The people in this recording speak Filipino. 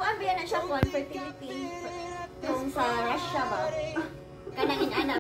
Kuan ba na siya kuan fertility kung sa Russia ba?